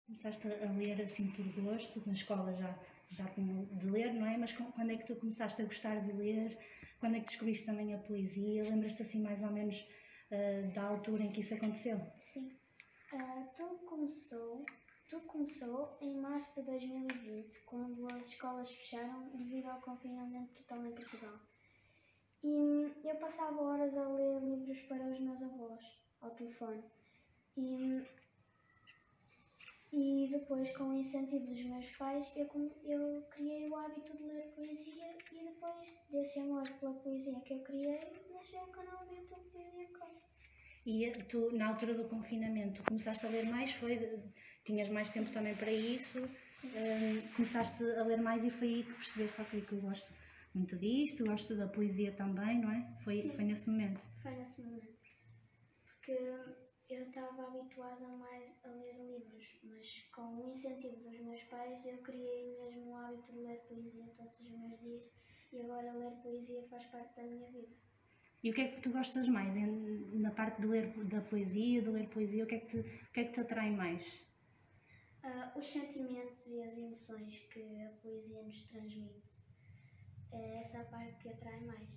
Começaste a ler assim por gosto, na escola já tinham de ler, não é? Mas quando é que tu começaste a gostar de ler? Quando é que descobriste também a poesia? Lembras-te assim mais ou menos da altura em que isso aconteceu? Sim. Tudo começou em março de 2020, quando as escolas fecharam devido ao confinamento total em Portugal. E eu passava horas a ler livros para os meus avós, ao telefone. E depois, com o incentivo dos meus pais, eu criei o hábito de ler poesia e depois desse amor pela poesia que eu criei, nasceu o canal do YouTube Poesia Cor. E tu, na altura do confinamento, começaste a ler mais? Tinhas mais tempo também para isso? Começaste a ler mais e foi aí que percebeste, ok, que eu gosto muito disto, gosto da poesia também, não é? Foi nesse momento? Foi nesse momento. Porque eu estava habituada mais a ler livros, mas com o incentivo dos meus pais eu criei mesmo o hábito de ler poesia todos os meus dias e agora ler poesia faz parte da minha vida. E o que é que tu gostas mais na parte de ler da poesia, de ler poesia? O que é que te atrai mais? Os sentimentos e as emoções que a poesia nos transmite. É essa a parte que atrai mais.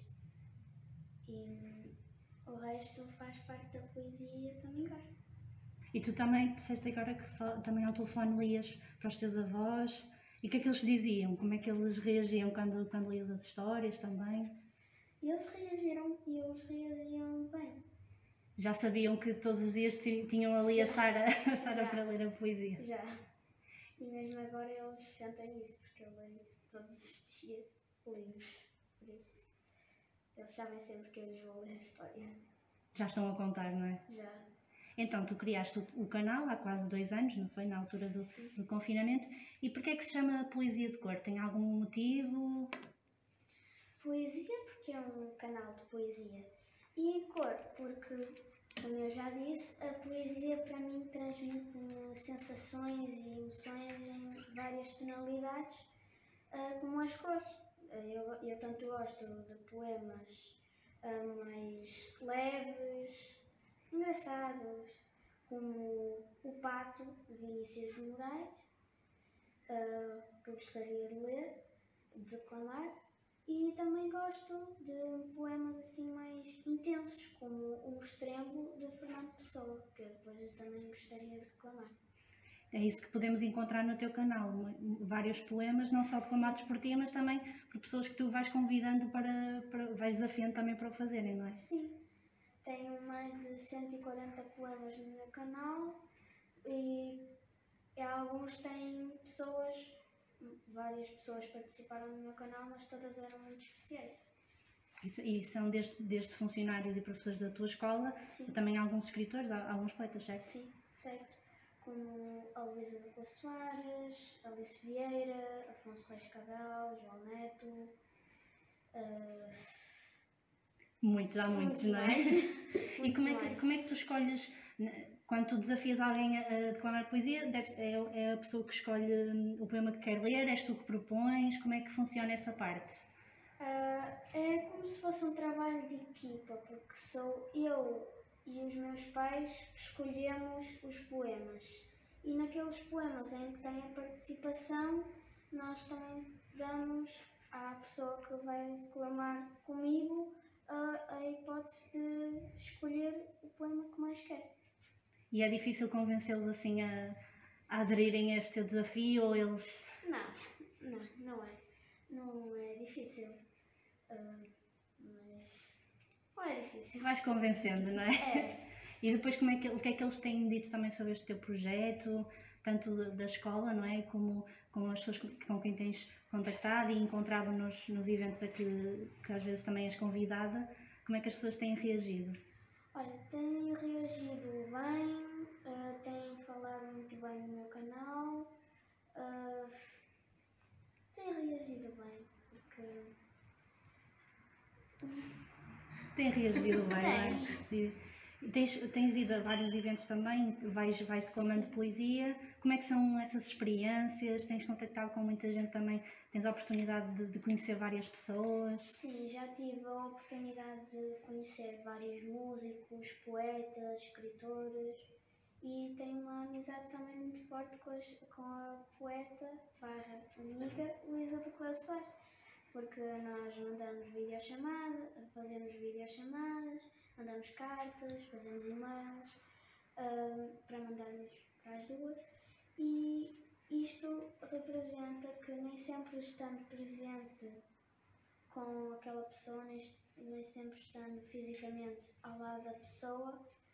E o resto faz parte da poesia e eu também gosto. E tu também disseste agora que também ao telefone lias para os teus avós. E o que é que eles diziam? Como é que eles reagiam quando lias as histórias também? Eles reagiam bem. Já sabiam que todos os dias tinham ali a Sara para ler a poesia? Já. E mesmo agora eles sentem isso, porque eu leio todos os dias livros. Por isso, eles sabem sempre que eu lhes vou ler a história. Já estão a contar, não é? Já. Então, tu criaste o canal há quase 2 anos, não foi? Na altura do confinamento. E porquê é que se chama Poesia de Cor? Tem algum motivo? Poesia porque é um canal de poesia. E cor porque, como eu já disse, a poesia para mim transmite-me sensações e emoções em várias tonalidades, como as cores. Eu tanto gosto de poemas mais leves, engraçados, como O Pato, de Vinícius de Moraes, que eu gostaria de ler, de declamar, e também gosto de poemas assim mais intensos, como O Estrengo, de Fernando Pessoa, que depois eu também gostaria de declamar. É isso que podemos encontrar no teu canal, vários poemas, não só declamados por ti, mas também por pessoas que tu vais convidando vais desafiando também para o fazerem, não é? Sim, tenho mais de 140 poemas no meu canal e alguns têm várias pessoas participaram no meu canal, mas todas eram muito especiais. E são desde funcionários e professores da tua escola, também alguns escritores, alguns poetas, certo? Sim, certo. Como a Luísa Ducla Soares, Alice Vieira, Afonso Reis Cabral, João Neto. Há muitos, não é? E como é que tu escolhes, quando tu desafias alguém a declamar poesia, é a pessoa que escolhe o poema que quer ler, és tu que propões, como é que funciona essa parte? É como se fosse um trabalho de equipa, porque sou eu e os meus pais que escolhemos os poemas. E naqueles poemas em que tem a participação, nós também damos à pessoa que vai declamar comigo a hipótese de escolher o poema que mais quer. E é difícil convencê-los assim a aderirem a este teu desafio ou eles... Não é. Não é difícil. Mas não é difícil. Vais convencendo, não é? É. E depois o que é que eles têm dito também sobre este teu projeto, tanto da escola, não é? Como as pessoas com quem tens contactado e encontrado nos eventos a que às vezes também és convidada, como é que as pessoas têm reagido? Olha, têm reagido bem, têm falado muito bem no meu canal, têm reagido bem, porque... Tem reagido bem, não é? Tens ido a vários eventos também, vais declamando poesia. Como é que são essas experiências? Tens contactado com muita gente também? Tens a oportunidade de conhecer várias pessoas? Sim, já tive a oportunidade de conhecer vários músicos, poetas, escritores e tenho uma amizade também muito forte com a poeta barra amiga Luísa do Clássico Soares, porque nós mandamos videochamadas, fazemos videochamadas, mandamos cartas, fazemos e-mails para mandarmos para as duas, e isto representa que nem sempre estando presente com aquela pessoa, nem sempre estando fisicamente ao lado da pessoa,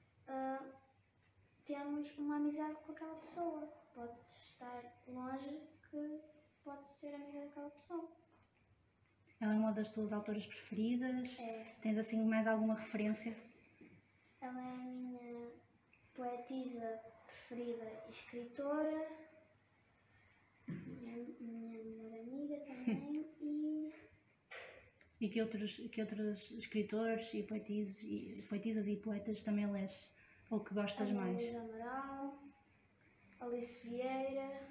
temos uma amizade com aquela pessoa. Pode estar longe que pode ser amiga daquela pessoa. Ela é uma das tuas autoras preferidas? É. Tens assim mais alguma referência? Ela é a minha poetisa preferida e escritora, minha melhor amiga também. E que outros escritores e poetisas e poetas também lês? Ou que gostas mais? Luísa Amaral, Alice Vieira,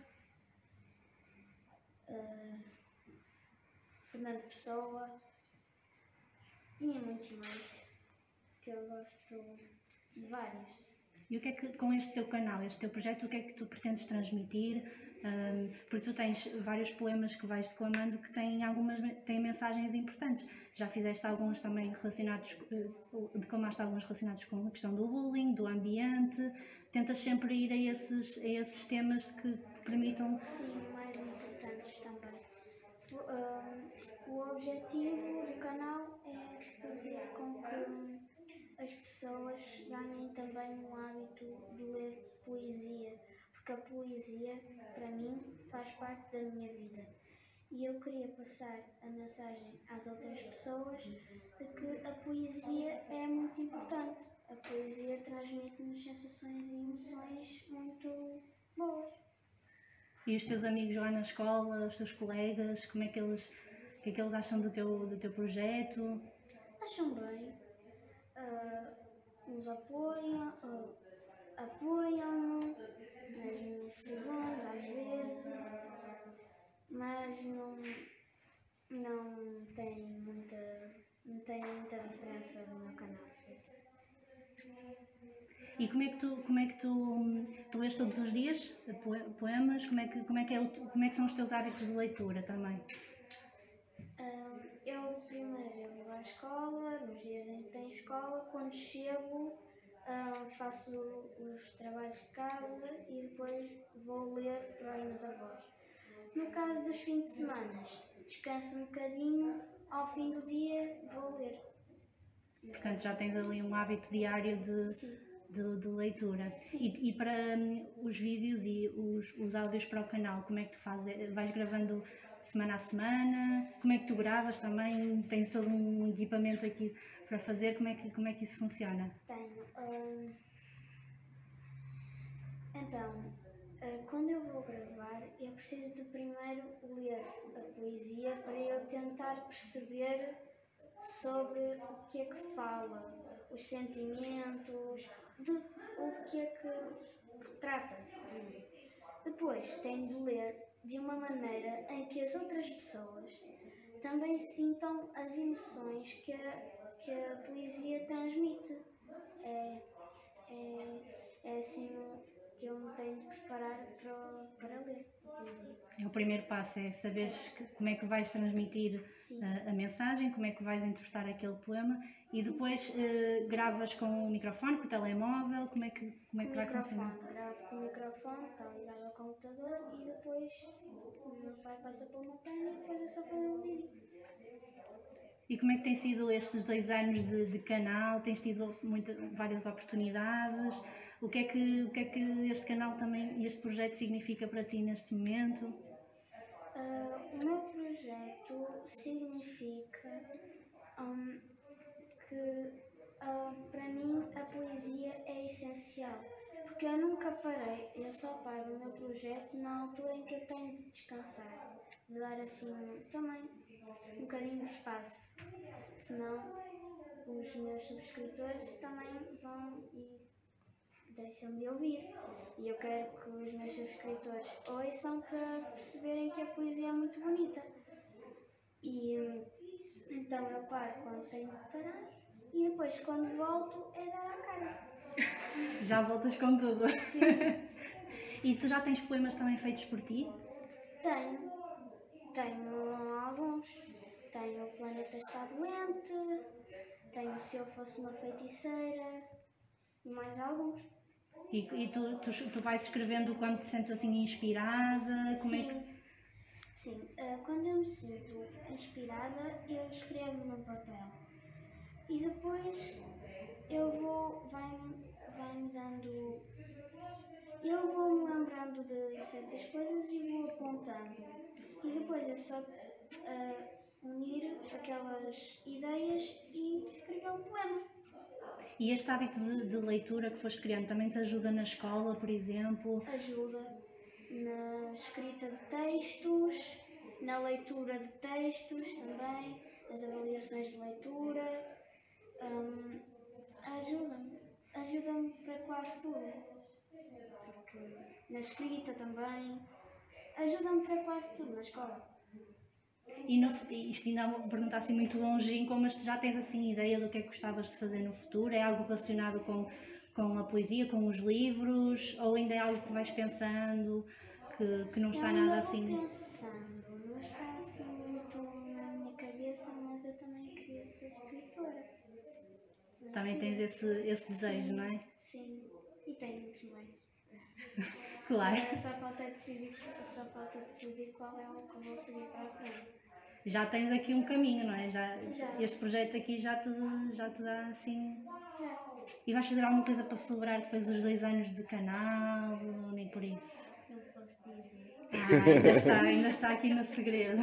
Fernando Pessoa e muitos mais, que eu gosto de vários. E o que é que, com este seu canal, este teu projeto, o que é que tu pretendes transmitir? Porque tu tens vários poemas que vais declamando que têm mensagens importantes. Já fizeste alguns também relacionados, declamaste alguns relacionados com a questão do bullying, do ambiente. Tentas sempre ir a esses temas que permitam... Sim, mais importantes também. O objetivo do canal é fazer com que as pessoas ganhem também um hábito de ler poesia, porque a poesia, para mim, faz parte da minha vida. E eu queria passar a mensagem às outras pessoas de que a poesia é muito importante. A poesia transmite-nos sensações e emoções muito boas. E os teus amigos lá na escola, os teus colegas, o que é que eles acham do teu projeto? Acham bem, nos apoiam-me nas minhas decisões às vezes, mas não tem muita diferença do meu canal. E como é que tu lês todos os dias poemas? Como é que são os teus hábitos de leitura também? Eu vou à escola, nos dias em que tenho escola, quando chego faço os trabalhos de casa e depois vou ler para os meus avós. No caso dos fins de semana, descanso um bocadinho, ao fim do dia vou ler. Portanto, já tens ali um hábito diário de leitura. E para os vídeos e os áudios para o canal, como é que tu fazes? Vais gravando semana a semana? Como é que tu gravas também? Tens todo um equipamento aqui para fazer? Como é que isso funciona? Tenho. Então, quando eu vou gravar, eu preciso de primeiro ler a poesia para eu tentar perceber sobre o que é que fala, os sentimentos, o que é que trata a poesia. Depois tenho de ler de uma maneira em que as outras pessoas também sintam as emoções que a poesia transmite. É assim que eu me tenho de preparar para ler a poesia. O primeiro passo é saberes como é que vais transmitir a mensagem, como é que vais interpretar aquele poema. E depois gravas com o microfone, com o telemóvel, como é que vai funcionar? Gravo com o microfone, está ligado ao computador e depois o meu pai passa para uma pena e depois é só fazer um vídeo. E como é que tem sido estes 2 anos de canal? Tens tido várias oportunidades? O que é que este canal também, este projeto significa para ti neste momento? O meu projeto significa que para mim a poesia é essencial, porque eu nunca parei, eu só paro o meu projeto na altura em que eu tenho de descansar, de dar assim também um bocadinho de espaço, senão os meus subscritores também vão e deixam de ouvir. E eu quero que os meus subscritores ouçam para perceberem que a poesia é muito bonita. E então eu paro quando tenho de parar e depois quando volto é dar a cara. Já voltas com tudo. Sim, E tu já tens poemas também feitos por ti? tenho. Tenho alguns. Tenho O Planeta Está Doente, tenho Se Eu Fosse Uma Feiticeira e mais alguns. E tu vais escrevendo quando te sentes assim inspirada? Como é que... Sim. Quando eu me sinto inspirada, eu escrevo no papel. E depois vai-me dando. Eu vou-me lembrando de certas coisas e vou apontando. E depois é só unir aquelas ideias e escrever um poema. E este hábito de leitura que foste criando também te ajuda na escola, por exemplo? Ajuda na escrita de textos, na leitura de textos também, nas avaliações de leitura. Ajuda-me para quase tudo. Porque na escrita também. Ajuda-me para quase tudo na escola. E isto ainda é uma pergunta assim muito longínqua, mas tu já tens assim ideia do que é que gostavas de fazer no futuro? É algo relacionado com a poesia, com os livros? Ou ainda é algo que vais pensando, que não está nada assim? Eu pensando, não está assim muito na minha cabeça, mas eu também queria ser escritora. Também tens esse desejo, não é? Sim, e tenho muitos mais. Claro. Só falta decidir qual é o que vou seguir para a frente. Já tens aqui um caminho, não é? Já. Este projeto aqui já te dá assim... Já. E vais fazer alguma coisa para celebrar depois os 2 anos de canal, ou nem por isso? Não posso dizer. Ainda está aqui no segredo.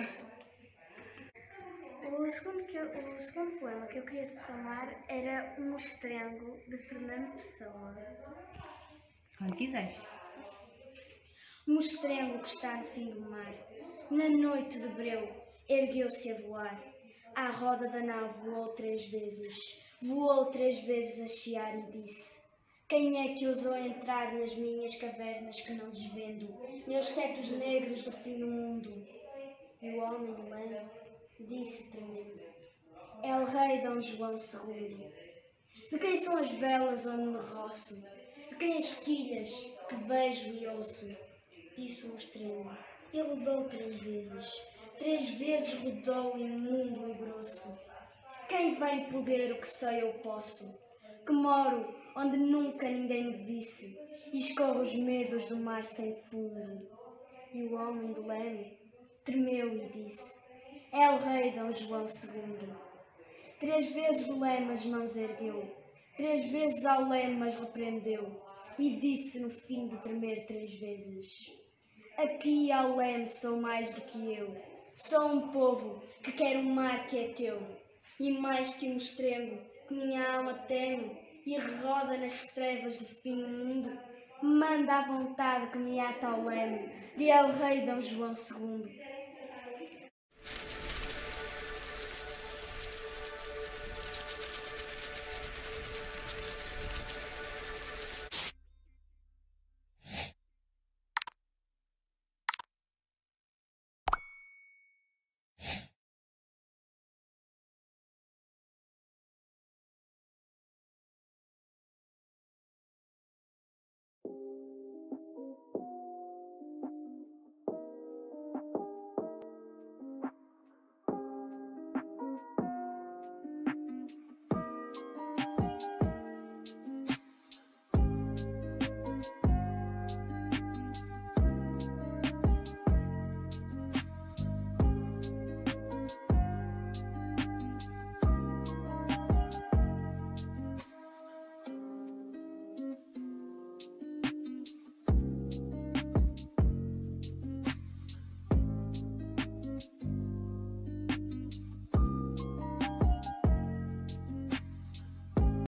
O segundo poema que eu queria declamar era Um Mostrengo, de Fernando Pessoa. Quando quiseres. Um mostrengo que está no fim do mar, na noite de breu, ergueu-se a voar. À roda da nau voou 3 vezes a chiar e disse: quem é que ousou entrar nas minhas cavernas que não desvendo, meus tetos negros do fim do mundo? E o homem do ano disse tremendo: é o rei Dom João II. De quem são as velas onde me roço? De quem as quilhas que vejo e ouço? Disse o mostrengo, e rodou 3 vezes. 3 vezes rodou, imundo e grosso. Quem vem poder o que sei eu posso? Que moro onde nunca ninguém me visse, e escorro os medos do mar sem fundo. E o homem do leme tremeu e disse: é o rei Dom João II. 3 vezes do leme as mãos ergueu, 3 vezes ao leme as repreendeu, e disse no fim de tremer 3 vezes: aqui ao leme sou mais do que eu, sou um povo que quer um mar que é teu, e mais que um mostrengo que minha alma teme e roda nas trevas do fim do mundo, manda à vontade que me ata ao leme de El Rei Dom João II.